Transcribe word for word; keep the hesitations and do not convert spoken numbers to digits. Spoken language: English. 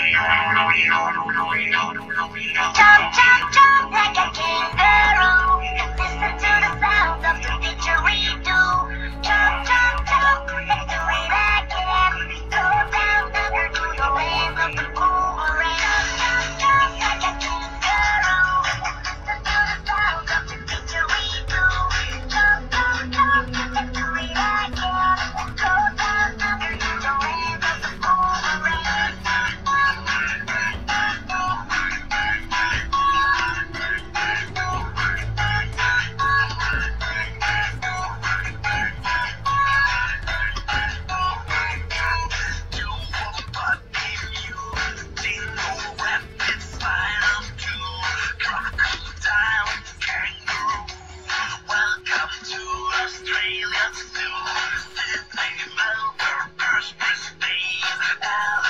Jump, jump, jump like a kangaroo. Listen to the sound of the didgeridoo. Jump, jump, jump, let's do it again. Go down, down to the land of the boomerang. Jump, jump like a kangaroo. Listen to the sound of the didgeridoo. Jump, jump, jump, let's do it again. Go down, down to the land of the boomerang. Australia, Sydney, Melbourne, Perth, Brisbane,